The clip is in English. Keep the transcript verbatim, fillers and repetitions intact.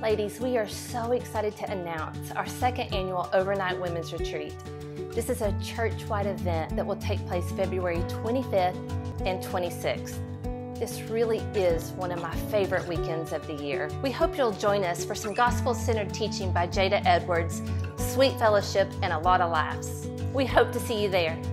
Ladies, we are so excited to announce our second annual Overnight Women's Retreat. This is a church-wide event that will take place February twenty-fifth and twenty-sixth. This really is one of my favorite weekends of the year. We hope you'll join us for some gospel-centered teaching by Jada Edwards, sweet fellowship, and a lot of laughs. We hope to see you there.